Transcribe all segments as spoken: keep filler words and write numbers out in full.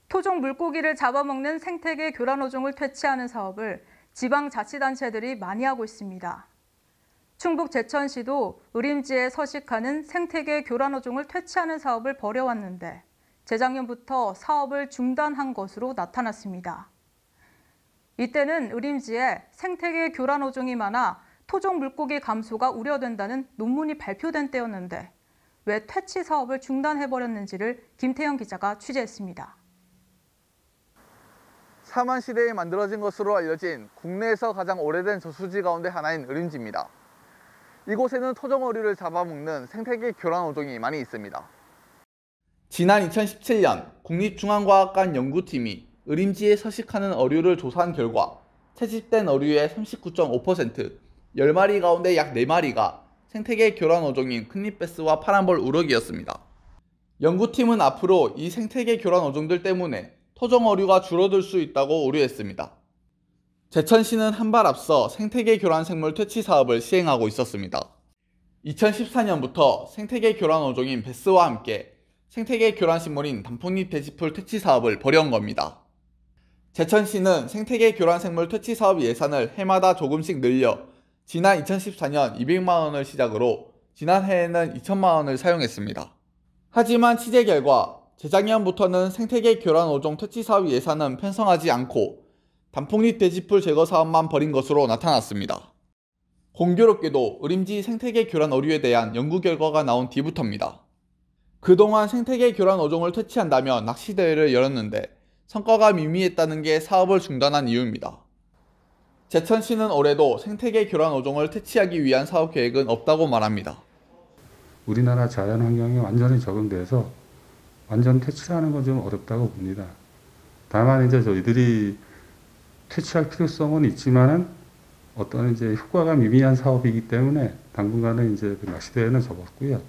토종 물고기를 잡아먹는 생태계 교란어종을 퇴치하는 사업을 지방자치단체들이 많이 하고 있습니다. 충북 제천시도 의림지에 서식하는 생태계 교란어종을 퇴치하는 사업을 벌여왔는데 재작년부터 사업을 중단한 것으로 나타났습니다. 이때는 의림지에 생태계 교란어종이 많아 토종 물고기 감소가 우려된다는 논문이 발표된 때였는데 왜 퇴치 사업을 중단해버렸는지를 김태형 기자가 취재했습니다. 사만 시대에 만들어진 것으로 알려진 국내에서 가장 오래된 저수지 가운데 하나인 의림지입니다. 이곳에는 토종 어류를 잡아먹는 생태계 교란어종이 많이 있습니다. 지난 이천십칠 년 국립중앙과학관 연구팀이 의림지에 서식하는 어류를 조사한 결과 채집된 어류의 삼십구 점 오 퍼센트, 열 마리 가운데 약 네 마리가 생태계 교란어종인 큰잎베스와 파란볼 우럭이었습니다. 연구팀은 앞으로 이 생태계 교란어종들 때문에 토종 어류가 줄어들 수 있다고 우려했습니다. 제천시는 한 발 앞서 생태계 교란 생물 퇴치 사업을 시행하고 있었습니다. 이천십사 년부터 생태계 교란 어종인 베스와 함께 생태계 교란 식물인 단풍잎 돼지풀 퇴치 사업을 벌여온 겁니다. 제천시는 생태계 교란 생물 퇴치 사업 예산을 해마다 조금씩 늘려 지난 이천십사 년 이백만 원을 시작으로 지난해에는 이천만 원을 사용했습니다. 하지만 취재 결과 재작년부터는 생태계 교란 어종 퇴치 사업 예산은 편성하지 않고 단풍잎 돼지풀 제거 사업만 벌인 것으로 나타났습니다. 공교롭게도 의림지 생태계 교란 어류에 대한 연구 결과가 나온 뒤부터입니다. 그동안 생태계 교란 어종을 퇴치한다며 낚시대회를 열었는데 성과가 미미했다는 게 사업을 중단한 이유입니다. 제천시는 올해도 생태계 교란 어종을 퇴치하기 위한 사업 계획은 없다고 말합니다. 우리나라 자연환경에 완전히 적응돼서 완전 퇴치하는 건 좀 어렵다고 봅니다. 다만 이제 저희들이 퇴치할 필요성은 있지만은 어떤 이제 효과가 미미한 사업이기 때문에 당분간은 이제 그 낚시대회는 접었고요.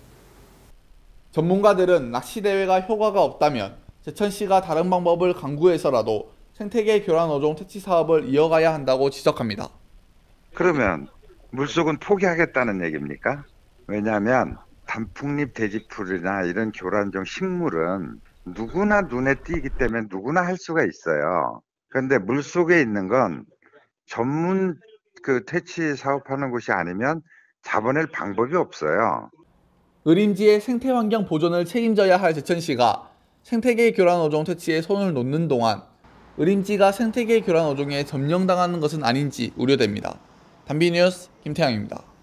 전문가들은 낚시대회가 효과가 없다면 제천시가 다른 방법을 강구해서라도 생태계 교란 어종 퇴치 사업을 이어가야 한다고 지적합니다. 그러면 물속은 포기하겠다는 얘기입니까? 왜냐하면 단풍잎 돼지풀이나 이런 교란종 식물은 누구나 눈에 띄기 때문에 누구나 할 수가 있어요. 그런데 물속에 있는 건 전문 그 퇴치 사업하는 곳이 아니면 잡아낼 방법이 없어요. 의림지의 생태환경 보존을 책임져야 할 제천시가 생태계 교란 어종 퇴치에 손을 놓는 동안 의림지가 생태계 교란 어종에 점령당하는 것은 아닌지 우려됩니다. 단비뉴스 김태형입니다.